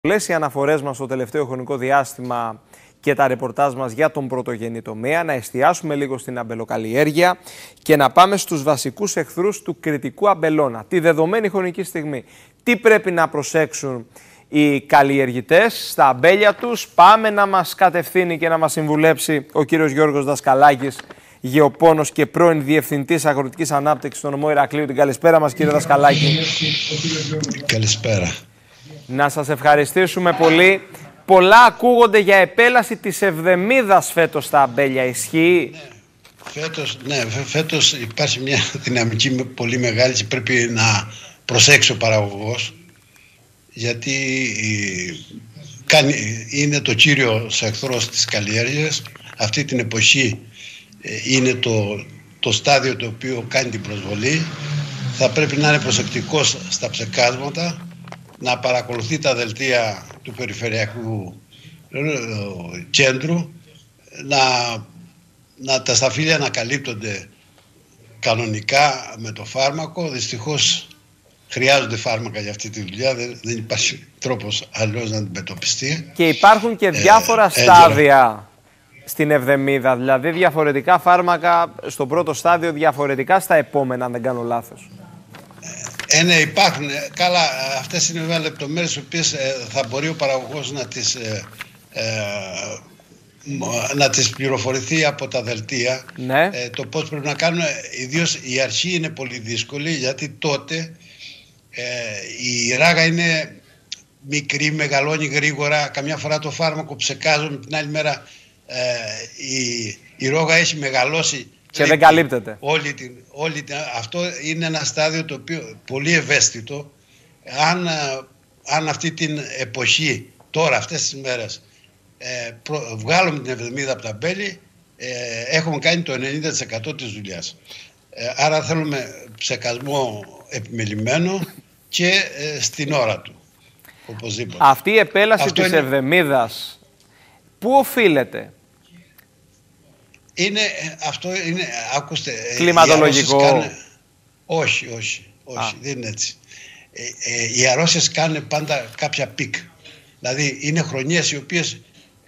Πολλές οι αναφορές μας στο τελευταίο χρονικό διάστημα και τα ρεπορτάζ μας για τον πρωτογενή τομέα, να εστιάσουμε λίγο στην αμπελοκαλλιέργεια και να πάμε στους βασικούς εχθρούς του κριτικού αμπελώνα. Τη δεδομένη χρονική στιγμή, τι πρέπει να προσέξουν οι καλλιεργητές στα αμπέλια τους? Πάμε να μας κατευθύνει και να μας συμβουλέψει ο κύριος Γιώργος Δασκαλάκης, γεωπόνος και πρώην Διευθυντής Αγροτικής Ανάπτυξης στον νομό Ηρακλείου. Την καλησπέρα μας, κύριε Δασκαλάκη. Καλησπέρα. Να σας ευχαριστήσουμε πολύ. Πολλά ακούγονται για επέλαση της Εβδεμίδας φέτος στα αμπέλια. Ισχύει? Φέτος υπάρχει μια δυναμική πολύ μεγάλη και πρέπει να προσέξει ο παραγωγός, γιατί είναι το κύριος εχθρός της καλλιέργειας. Αυτή την εποχή είναι το στάδιο το οποίο κάνει την προσβολή. Θα πρέπει να είναι προσεκτικός στα ψεκάσματα, να παρακολουθεί τα δελτία του Περιφερειακού Κέντρου, να τα σταφύλια να καλύπτονται κανονικά με το φάρμακο. Δυστυχώς χρειάζονται φάρμακα για αυτή τη δουλειά, δεν υπάρχει τρόπος αλλιώς να αντιμετωπιστεί. Και υπάρχουν και διάφορα στάδια στην Εβδεμίδα, δηλαδή διαφορετικά φάρμακα στο πρώτο στάδιο, διαφορετικά στα επόμενα, αν δεν κάνω λάθος. Ναι, υπάρχουν. Καλά, αυτές είναι βέβαια λεπτομέρειες, οι οποίες θα μπορεί ο παραγωγός να τις πληροφορηθεί από τα δελτία. Ναι. Το πώς πρέπει να κάνουμε, ιδίως η αρχή είναι πολύ δύσκολη, γιατί τότε η ράγα είναι μικρή, μεγαλώνει γρήγορα. Καμιά φορά το φάρμακο ψεκάζουν, την άλλη μέρα η ρόγα έχει μεγαλώσει και δεν καλύπτεται. Αυτό είναι ένα στάδιο το οποίο πολύ ευαίσθητο. Αν αυτή την εποχή, τώρα αυτές τις μέρες, βγάλουμε την Εβδεμίδα από τα μπέλη, έχουμε κάνει το 90% της δουλειάς. Άρα θέλουμε ψεκασμό επιμελημένο και στην ώρα του, οπωσδήποτε. Αυτή η επέλαση της Εβδεμίδας πού οφείλεται? Ακούστε, κλιματολογικό? Όχι, δεν είναι έτσι. Οι αρρώσεις κάνουν πάντα κάποια πικ. Δηλαδή είναι χρονιές οι οποίες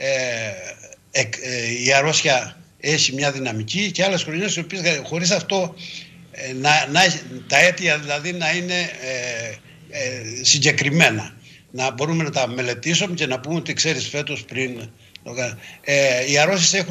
η αρρώσια έχει μια δυναμική και άλλες χρονιές οι οποίες χωρίς αυτό τα αίτια δηλαδή να είναι συγκεκριμένα. Να μπορούμε να τα μελετήσουμε και να πούμε ότι ξέρεις φέτος πριν... Οι αρρώσεις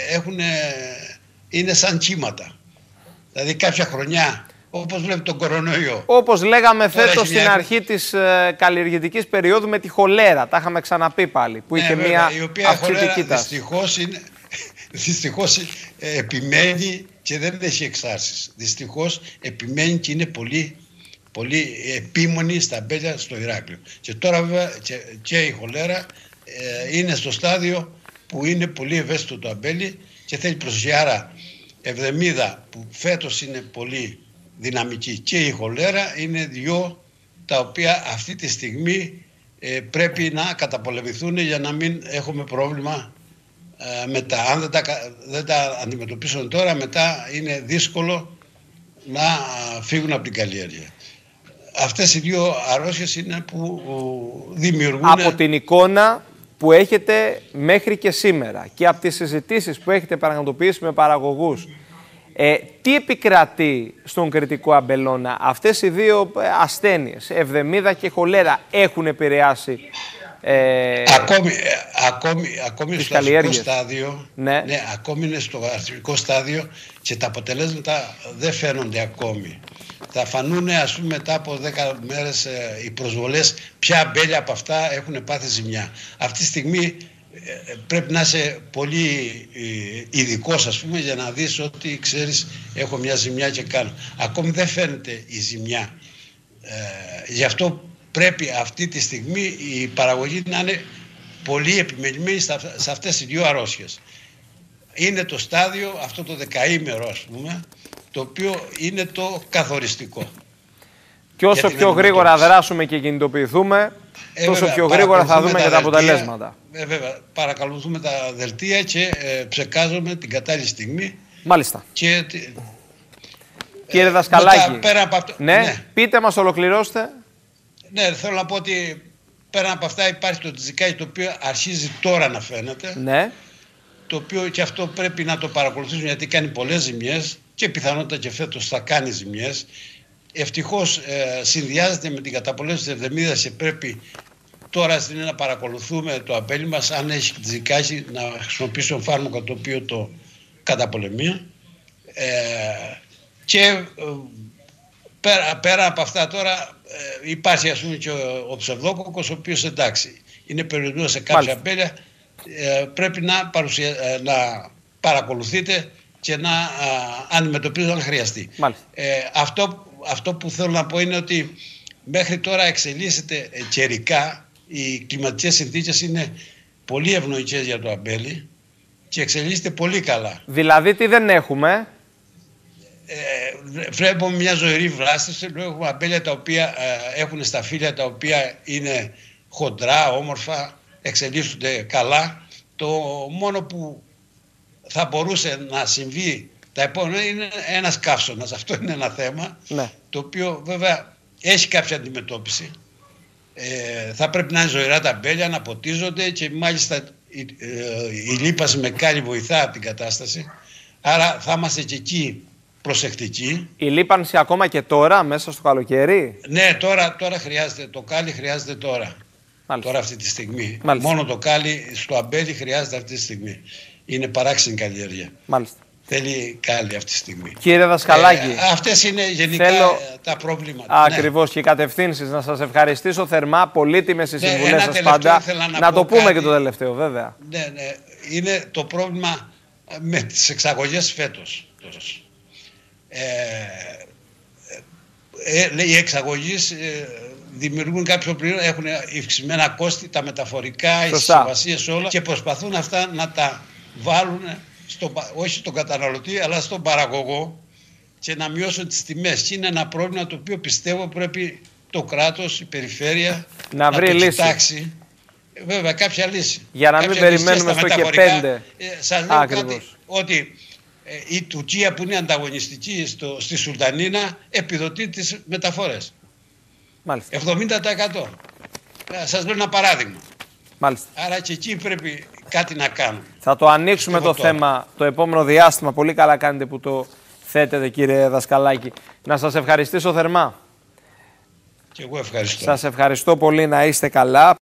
είναι σαν κύματα. Δηλαδή κάποια χρονιά, όπως βλέπει τον κορονοϊό. Όπως λέγαμε φέτος στην αρχή της καλλιεργητικής περίοδου με τη χολέρα. Τα είχαμε ξαναπεί πάλι. Που είχε μια αυξητική τάση. Δυστυχώς επιμένει και δεν έχει εξάρσεις. Δυστυχώς επιμένει και είναι πολύ επίμονη στα αμπέλια στο Ηράκλειο. Και τώρα βέβαια και η χολέρα είναι στο στάδιο που είναι πολύ ευαίσθητο το αμπέλι και θέλει προσοχή. Άρα Εβδεμίδα που φέτος είναι πολύ δυναμική και η χολέρα είναι δύο τα οποία αυτή τη στιγμή πρέπει να καταπολεμηθούν για να μην έχουμε πρόβλημα μετά. Αν δεν τα αντιμετωπίσουν τώρα, μετά είναι δύσκολο να φύγουν από την καλλιέργεια. Αυτές οι δύο αρρώσεις είναι που δημιουργούν... Από την εικόνα που έχετε μέχρι και σήμερα και από τις συζητήσεις που έχετε πραγματοποιήσει με παραγωγούς, τι επικρατεί στον κριτικό αμπελώνα? Αυτές οι δύο ασθένειες, Εβδεμίδα και χολέρα, έχουν επηρεάσει ακόμη στο αρχικό στάδιο. Ναι, ακόμη είναι στο αρχικό στάδιο και τα αποτελέσματα δεν φαίνονται ακόμη. Θα φανούν, ας πούμε, μετά από 10 μέρες οι προσβολές, ποια αμπέλια από αυτά έχουν πάθει ζημιά. Αυτή τη στιγμή πρέπει να είσαι πολύ ειδικός, ας πούμε, για να δεις ότι ξέρεις έχω μια ζημιά και κάνω. Ακόμη δεν φαίνεται η ζημιά. Γι' αυτό πρέπει αυτή τη στιγμή η παραγωγή να είναι πολύ επιμελημένη σε αυτές τις δύο αρρώσιες. Είναι το στάδιο, αυτό το δεκαήμερο, ας πούμε, το οποίο είναι το καθοριστικό. Και όσο πιο γρήγορα δράσουμε και κινητοποιηθούμε, τόσο πιο γρήγορα θα δούμε και τα αποτελέσματα. Βέβαια, παρακολουθούμε τα δελτία και ψεκάζουμε την κατάλληλη στιγμή. Μάλιστα. Και, κύριε Δασκαλάκη, πέρα από αυτό, ναι, πείτε μας, ολοκληρώστε. Ναι, θέλω να πω ότι πέραν από αυτά υπάρχει το τζικάκι, το οποίο αρχίζει τώρα να φαίνεται. Ναι. Το οποίο και αυτό πρέπει να το παρακολουθήσουμε, γιατί κάνει πολλές ζημιές και πιθανότητα και φέτος θα κάνει ζημιές. Ευτυχώς συνδυάζεται με την καταπολέμηση της εβδεμίδας και πρέπει τώρα να παρακολουθούμε το αμπέλι μας, αν έχει τζικάκι, να χρησιμοποιήσουμε φάρμακο το οποίο το καταπολεμεί. Και πέρα από αυτά τώρα υπάρχει, ας πούμε, και ο ψευδόκοκος, ο οποίος, εντάξει, είναι περιορισμένος σε κάποια αμπέλια. Πρέπει να παρακολουθείτε και να αντιμετωπίζετε αν χρειαστεί. Αυτό που θέλω να πω είναι ότι μέχρι τώρα εξελίσσεται καιρικά. Οι κλιματικές συνθήκες είναι πολύ ευνοϊκές για το αμπέλι και εξελίσσεται πολύ καλά. Δηλαδή τι δεν έχουμε? Βλέπουμε μια ζωηρή βλάστηση. Έχουμε αμπέλια τα οποία έχουν σταφύλια τα οποία είναι χοντρά, όμορφα, εξελίσσονται καλά. Το μόνο που θα μπορούσε να συμβεί τα επόμενα είναι ένας καύσωνας. Αυτό είναι ένα θέμα, ναι, το οποίο βέβαια έχει κάποια αντιμετώπιση. Θα πρέπει να είναι ζωηρά τα αμπέλια, να ποτίζονται και μάλιστα η λίπαση με κάλλη βοηθά από την κατάσταση. Άρα θα είμαστε και εκεί προσεκτικοί. Η λίπανση ακόμα και τώρα, μέσα στο καλοκαίρι? Ναι, τώρα χρειάζεται. Το κάλλη χρειάζεται τώρα. Μάλιστα. Τώρα αυτή τη στιγμή. Μάλιστα. Μόνο το κάλλη στο αμπέλι χρειάζεται αυτή τη στιγμή. Είναι παράξενη καλλιέργεια. Μάλιστα. Θέλει κάλλη αυτή τη στιγμή. Κύριε Δασκαλάκη, αυτές είναι γενικά τα προβλήματα. Ακριβώς, και οι κατευθύνσεις. Να σας ευχαριστήσω θερμά. Πολύτιμες οι συμβουλές σας πάντα. Να το πούμε και το τελευταίο, βέβαια. Ναι. Είναι το πρόβλημα με τις εξαγωγές φέτος. Οι εξαγωγείς δημιουργούν κάποιο πλήρω, έχουν υψημένα κόστη, τα μεταφορικά, οι συμβασίες, όλα, και προσπαθούν αυτά να τα βάλουν όχι στον καταναλωτή αλλά στον παραγωγό και να μειώσουν τις τιμές. Και είναι ένα πρόβλημα το οποίο πιστεύω πρέπει το κράτος, η περιφέρεια να βρει λύση. Κοιτάξει. Βέβαια, κάποια λύση. Για να μην περιμένουμε στο και 5. Σας λέω κάτι, ότι η Τουρκία που είναι ανταγωνιστική στη Σουλτανίνα επιδοτεί τις μεταφορές. Μάλιστα. 70%. Σας λέω ένα παράδειγμα. Μάλιστα. Άρα και εκεί πρέπει κάτι να κάνουμε. Θα το ανοίξουμε το θέμα το επόμενο διάστημα. Πολύ καλά κάνετε που το θέτετε, κύριε Δασκαλάκη. Να σας ευχαριστήσω θερμά. Και εγώ ευχαριστώ. Σας ευχαριστώ πολύ, να είστε καλά.